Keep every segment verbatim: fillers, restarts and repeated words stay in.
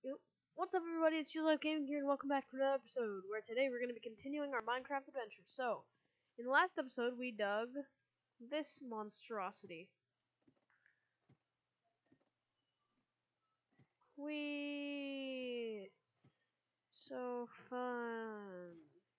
Yep. What's up, everybody? It's Juliet Gaming here, and welcome back to another episode, where today we're going to be continuing our Minecraft adventure. So, in the last episode, we dug this monstrosity. Whee! So fun.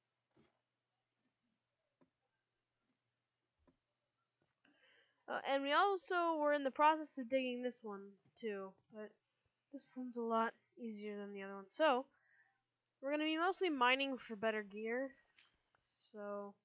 Uh, and we also were in the process of digging this one, too, but this one's a lot easier than the other one. So, we're going to be mostly mining for better gear. So...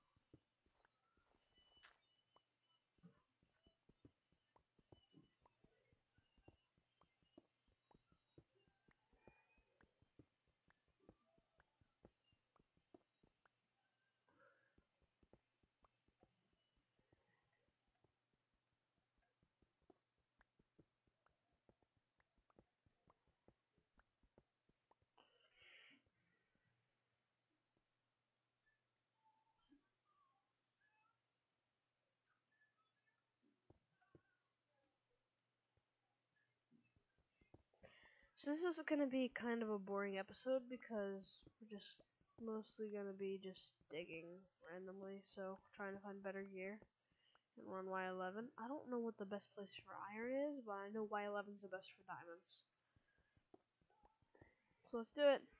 So this is going to be kind of a boring episode because we're just mostly going to be just digging randomly, so trying to find better gear and run Y eleven. I don't know what the best place for iron is, but I know Y eleven is the best for diamonds. So let's do it.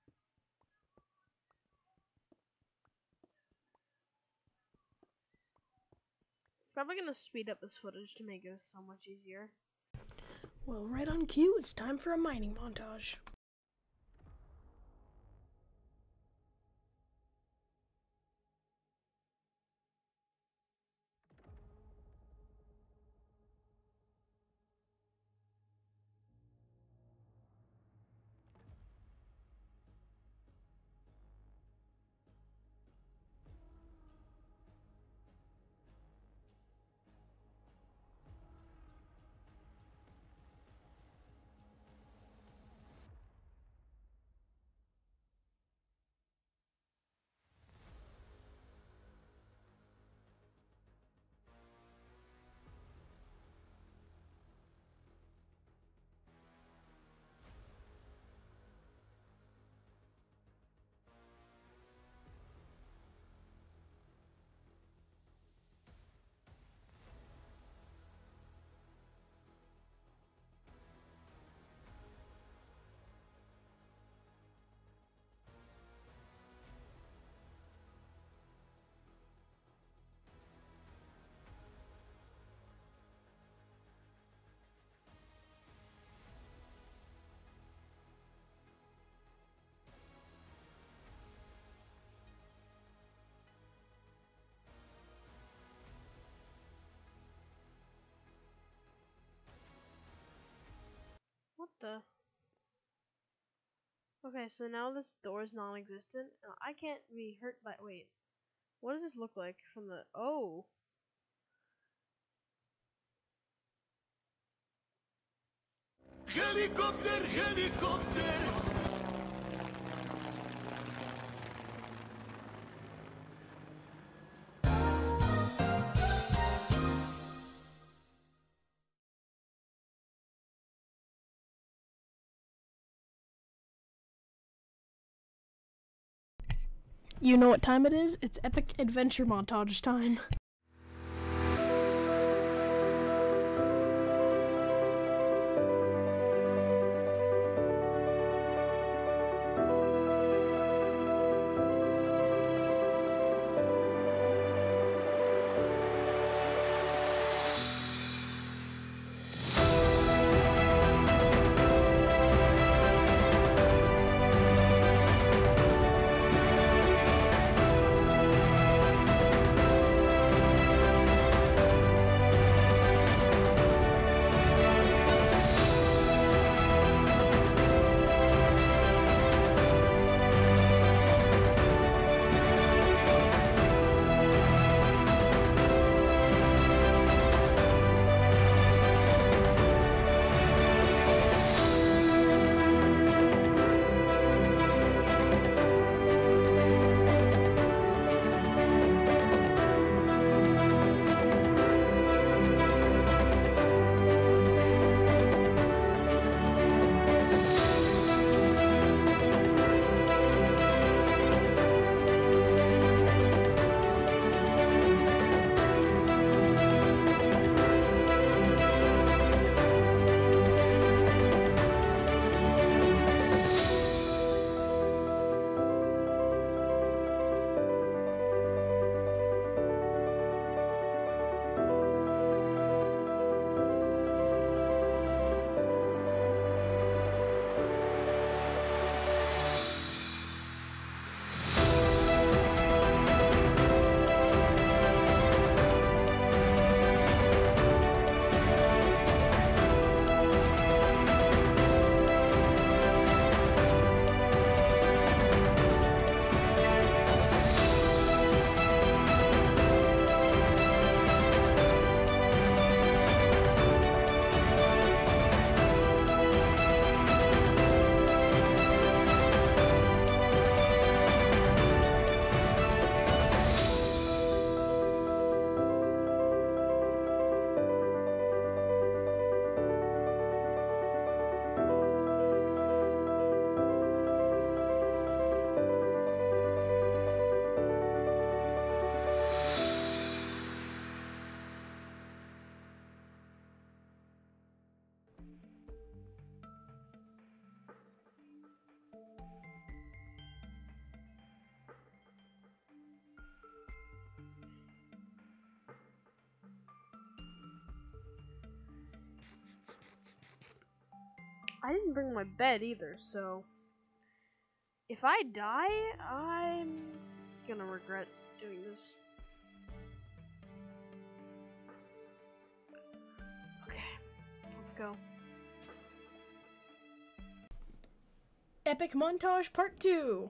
Probably going to speed up this footage to make this so much easier. Well, right on cue, it's time for a mining montage. What the? Okay, so now this door is non-existent. Uh, I can't be hurt by... Wait. What does this look like from the... Oh! Helicopter, helicopter. You know what time it is? It's epic adventure montage time. I didn't bring my bed either, so if I die, I'm gonna regret doing this. Okay, let's go. Epic Montage Part two.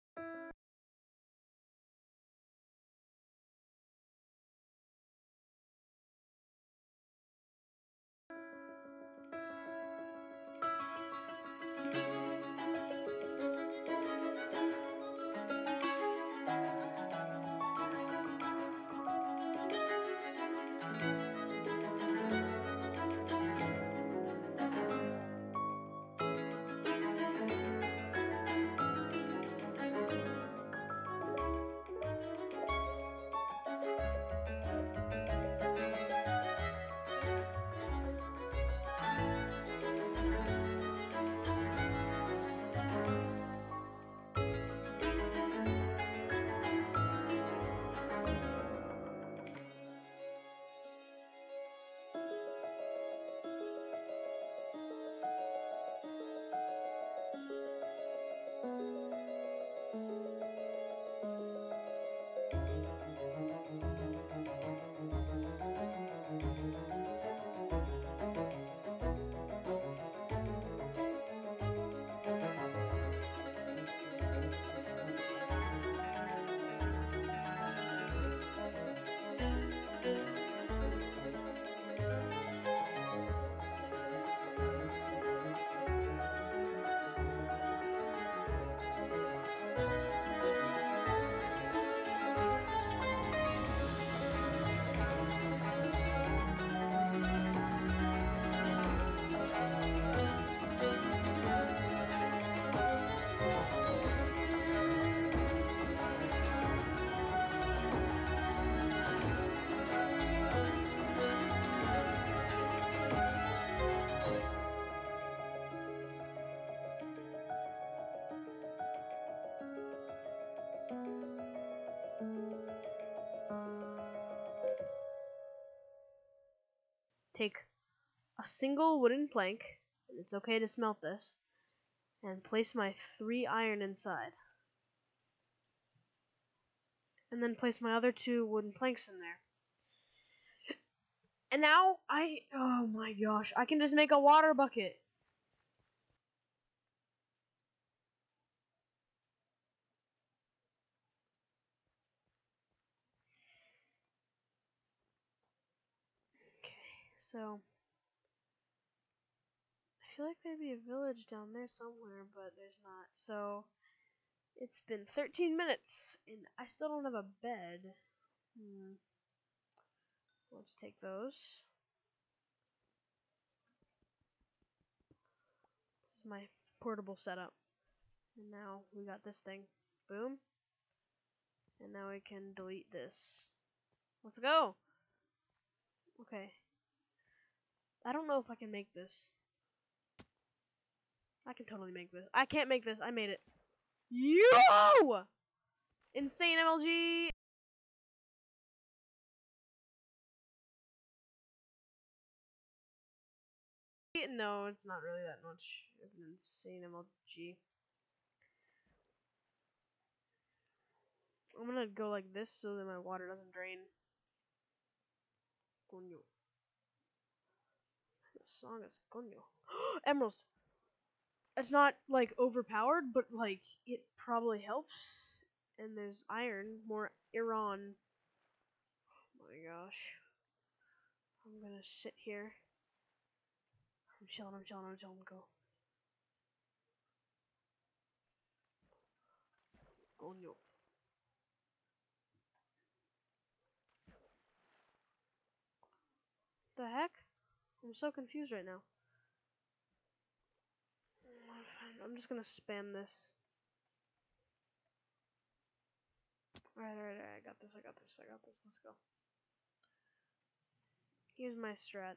Take a single wooden plank, and it's okay to smelt this, and place my three iron inside. And then place my other two wooden planks in there. And now I, oh my gosh, I can just make a water bucket. Okay, so I feel like there'd be a village down there somewhere, but there's not. So it's been thirteen minutes, and I still don't have a bed. Hmm. Let's take those. This is my portable setup. And now we got this thing. Boom. And now I can delete this. Let's go! Okay. I don't know if I can make this. I can totally make this. I can't make this. I made it. Yo! Insane M L G! No, it's not really that much of an insane M L G. I'm gonna go like this so that my water doesn't drain. Coño. This song is coño. Emeralds! It's not like overpowered, but like it probably helps. And there's iron, more iron. Oh my gosh. I'm gonna sit here. I'm chilling, I'm chilling, I'm chilling, go. Coño. The heck? I'm so confused right now. I'm just gonna spam this. Alright, alright, alright, I got this, I got this, I got this, let's go. Here's my strat.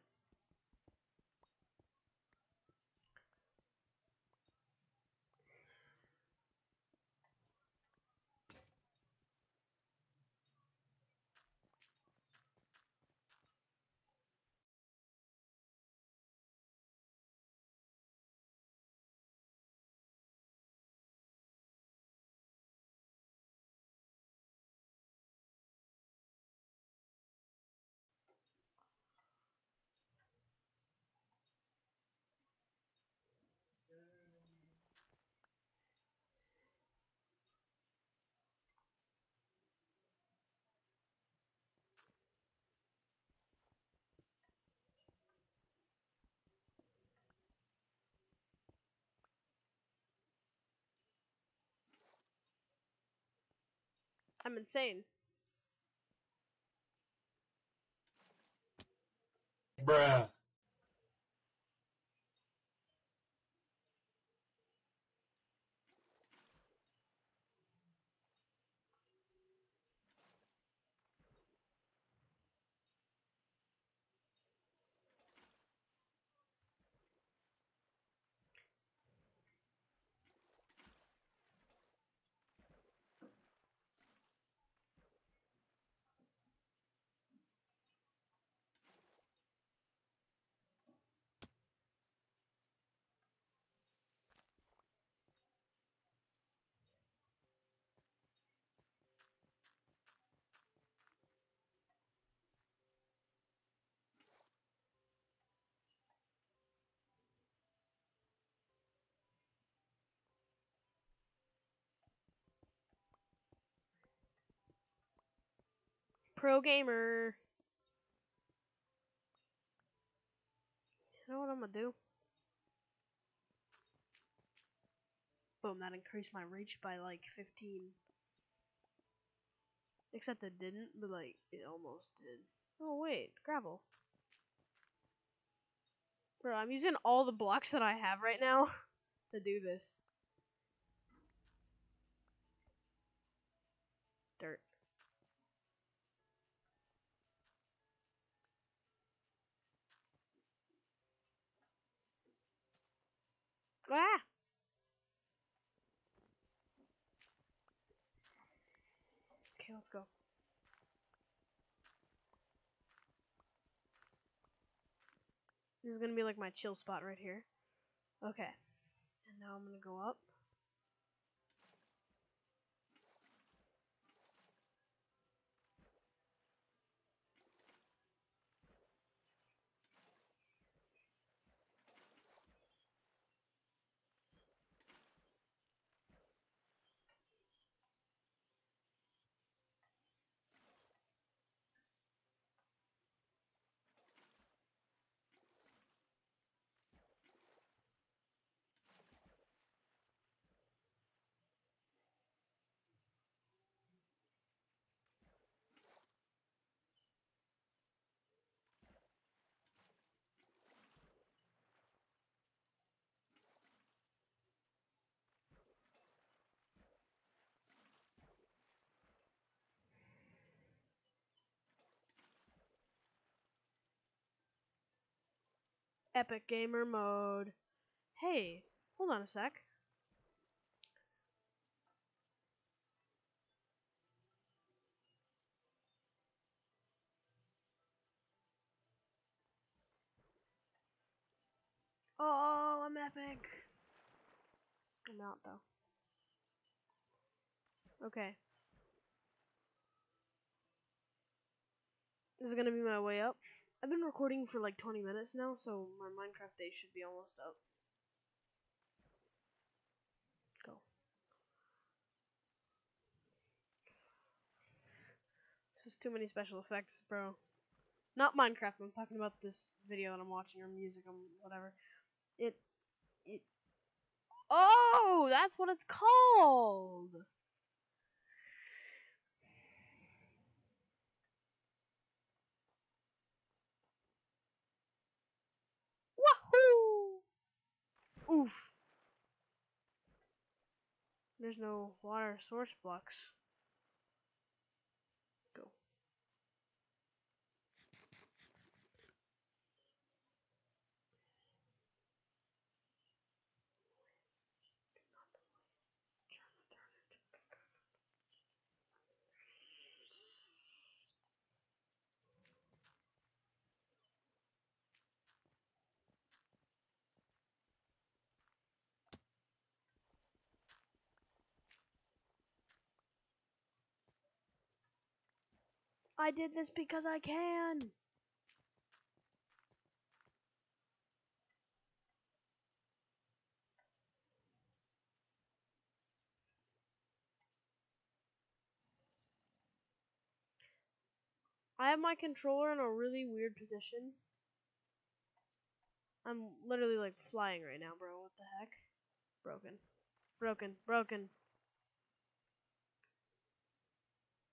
I'm insane. Bruh. Pro gamer. You know what I'm gonna do? Boom, that increased my reach by like fifteen. Except it didn't, but like, it almost did. Oh wait, gravel. Bro, I'm using all the blocks that I have right now to do this. Dirt. Ah! Okay, let's go. This is gonna be like my chill spot right here. Okay. And now I'm gonna go up. Epic gamer mode. Hey, hold on a sec. Oh, I'm epic. I'm out though. Okay. This is gonna be my way up. I've been recording for like twenty minutes now, so my Minecraft day should be almost up. Go. This is too many special effects, bro. Not Minecraft, I'm talking about this video that I'm watching, or music, or whatever. It, it, oh, that's what it's called! Wahoo! Oof. There's no water source blocks. Go. I did this because I can! I have my controller in a really weird position. I'm literally like flying right now, bro. What the heck? Broken. Broken. Broken.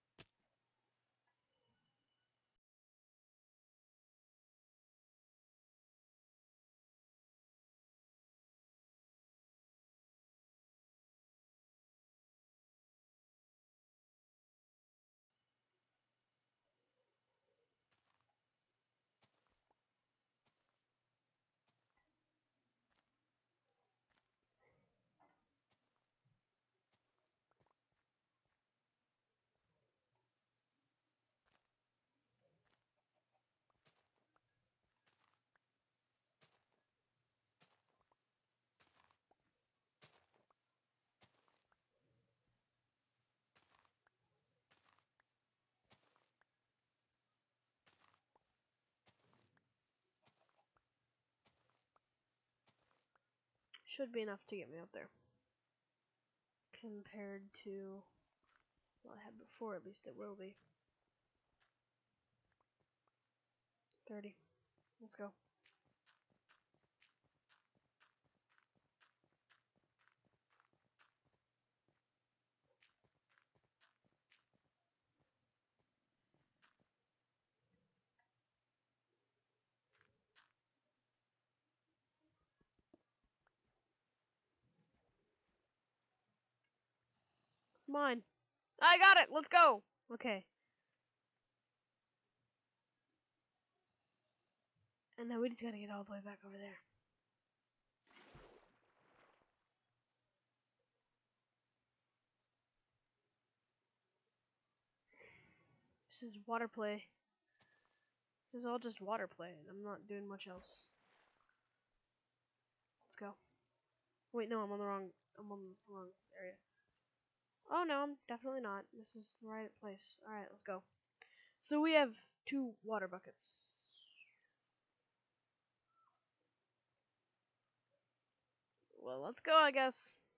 should be enough to get me up there. Compared to what I had before, at least it will be. thirty. Let's go. Mine. I got it. Let's go. Okay. And now we just gotta get all the way back over there. This is water play. This is all just water play, and I'm not doing much else. Let's go. Wait, no, I'm on the wrong. I'm on the wrong area. Oh no, I'm definitely not. This is the right place. All right, let's go. So we have two water buckets. Well, let's go, I guess.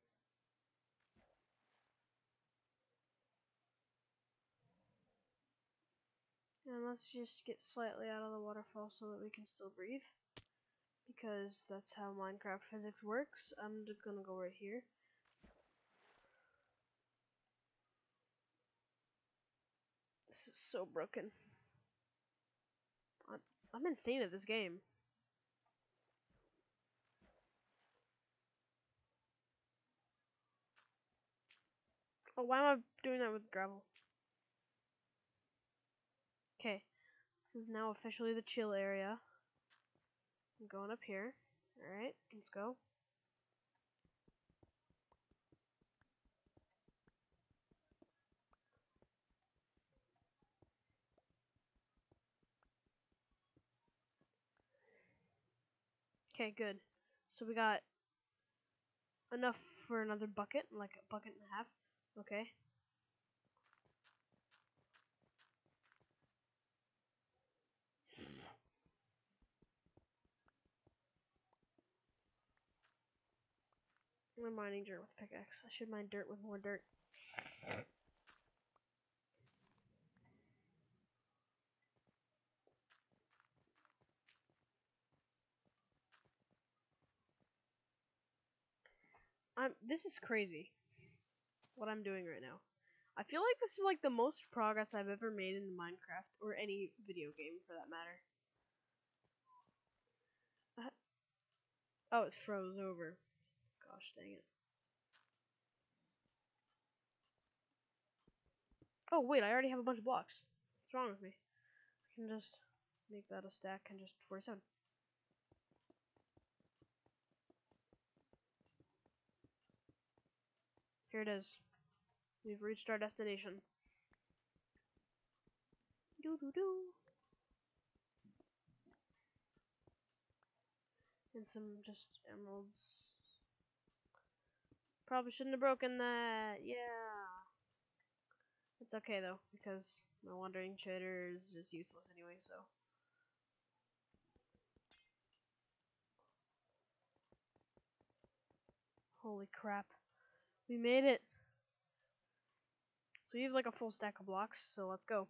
And let's just get slightly out of the waterfall so that we can still breathe. Because that's how Minecraft physics works. I'm just gonna go right here. This is so broken. I'm, I'm insane at this game. Oh, why am I doing that with gravel? Okay, this is now officially the chill area. I'm going up here. Alright, let's go. Okay, good. So we got enough for another bucket, like a bucket and a half. Okay. I'm mining dirt with pickaxe. I should mine dirt with more dirt. I'm. This is crazy. What I'm doing right now. I feel like this is like the most progress I've ever made in Minecraft or any video game for that matter. Uh, oh, it froze over. Gosh dang it. Oh wait, I already have a bunch of blocks. What's wrong with me? I can just make that a stack and just forty-seven. Here it is. We've reached our destination. Doo doo doo. And some just emeralds. Probably shouldn't have broken that. Yeah. It's okay though, because my wandering trader is just useless anyway, so. Holy crap. We made it. So you have like a full stack of blocks, so let's go.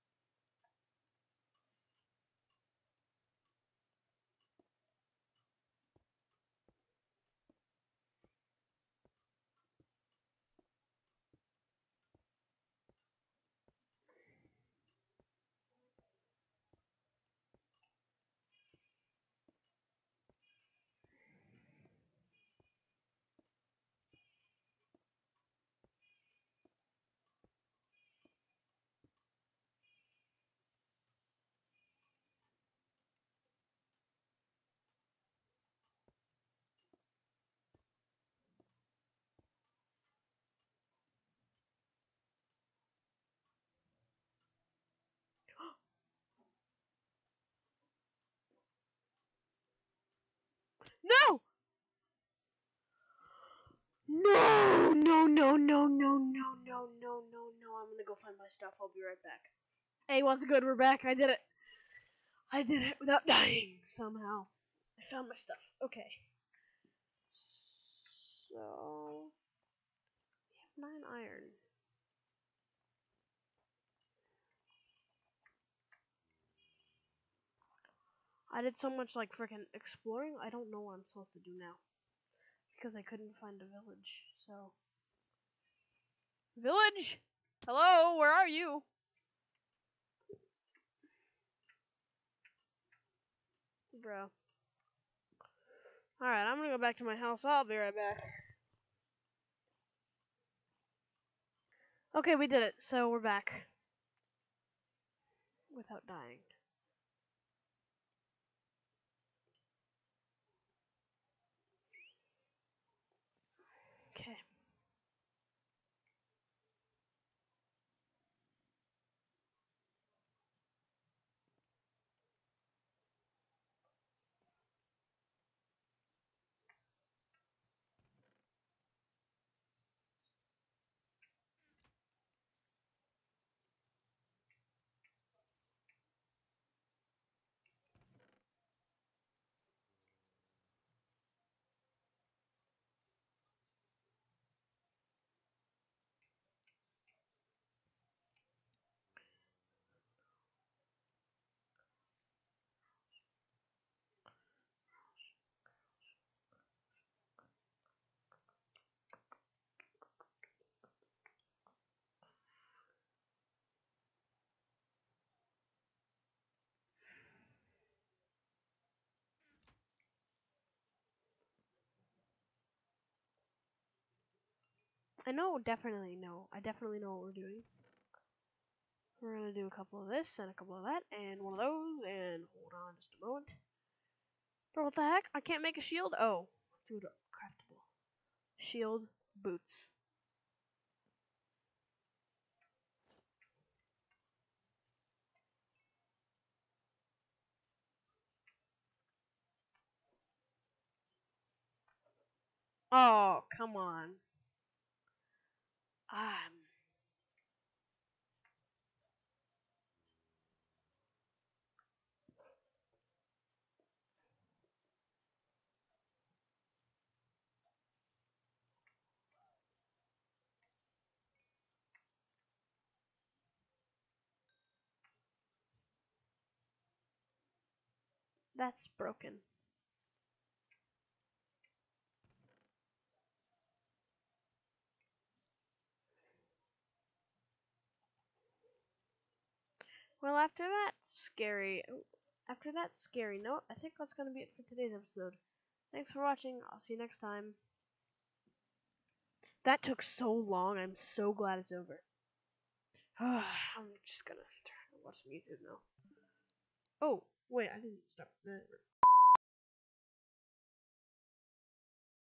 No! No! No, no, no, no, no, no, no, no, no. I'm gonna go find my stuff. I'll be right back. Hey, what's good? We're back. I did it. I did it without dying somehow. I found my stuff. Okay. So we have nine iron. I did so much like freaking exploring. I don't know what I'm supposed to do now because I couldn't find a village. So village, hello, where are you? Bro. Alright, I'm gonna go back to my house. I'll be right back. Okay, we did it. So we're back. Without dying. Okay. I know, definitely know. I definitely know what we're doing. We're gonna do a couple of this and a couple of that and one of those and hold on just a moment. Bro, what the heck? I can't make a shield? Oh, dude, craftable. Shield, boots. Oh, come on. Um, that's broken. Well, after that scary, after that scary note, I think that's gonna be it for today's episode. Thanks for watching. I'll see you next time. That took so long. I'm so glad it's over. I'm just gonna try to watch some YouTube now. Oh, wait, I didn't stop.